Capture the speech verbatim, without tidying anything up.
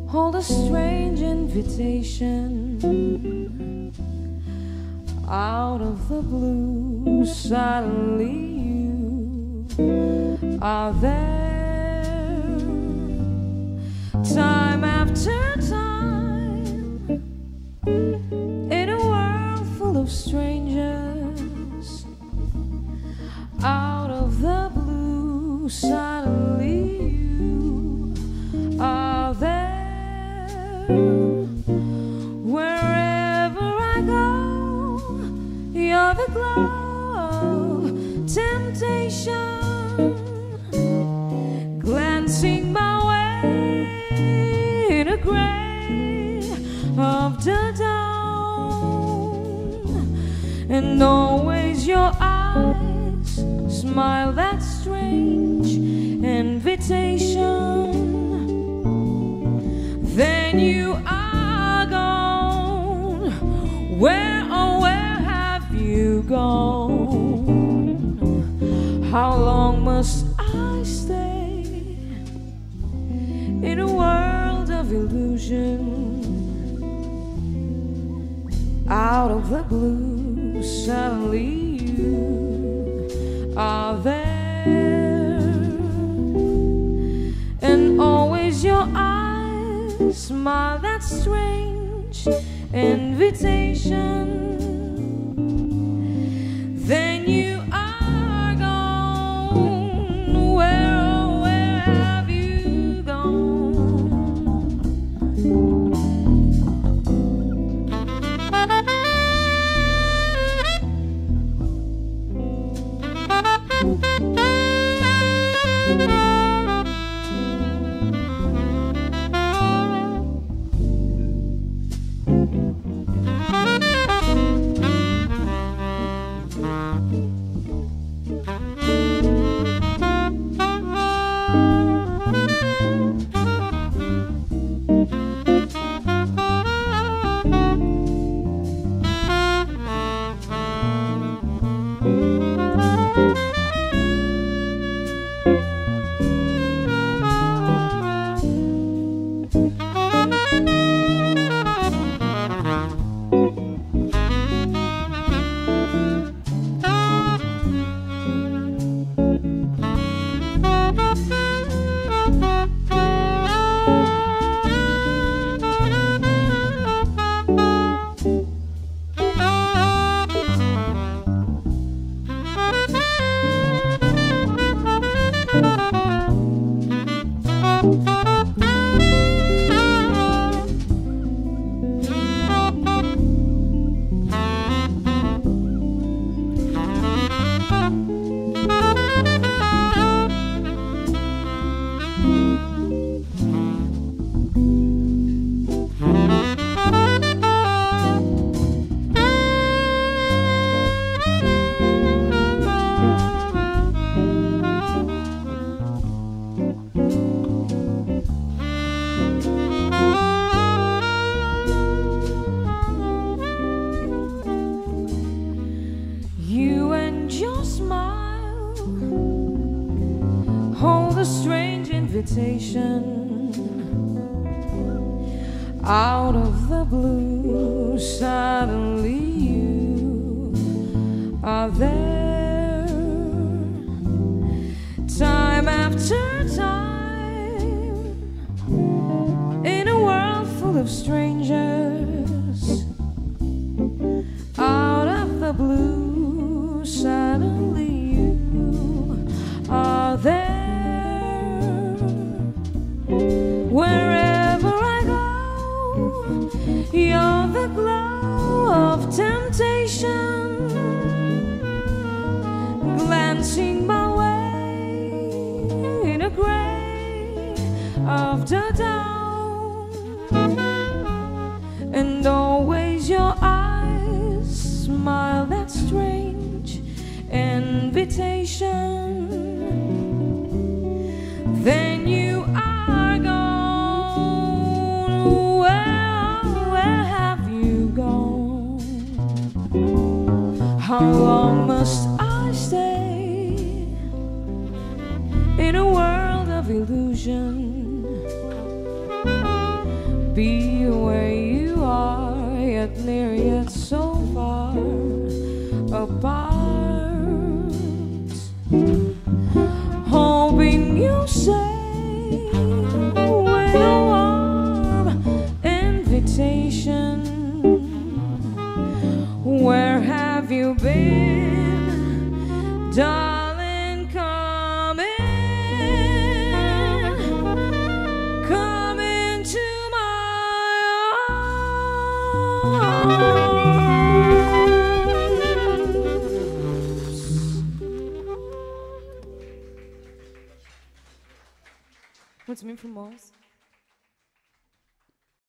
hold a strange invitation. Out of the blue, suddenly you are there. Time after time, in a world full of strangers. Out of the blue, suddenly you are there. Wherever I go, you're the glow of temptation, glancing my way in a gray of the dawn. And always your eyes smile that strange invitation. Then you are gone. Where, oh where have you gone? How long must I stay in a world of illusion? Out of the blue, suddenly you are there. And always your eyes smile that strange invitation. Then you are gone. Where, oh where have you gone? You and your smile hold a strange invitation. Out of the blue, suddenly you are there. Time after time, in a world full of strangers. Out of the blue, suddenly you are there. Wherever I go, you're the glow of temptation, glancing my way in a gray of the dawn. And always your eyes smile that strange invitation. Then you are gone. Where, where have you gone? How long must I stay in a world of illusion? be where you are, yet near, yet so far apart. Hoping you say with a warm invitation, where have you been, darling? Come in, come into my arms. Muito bem famoso.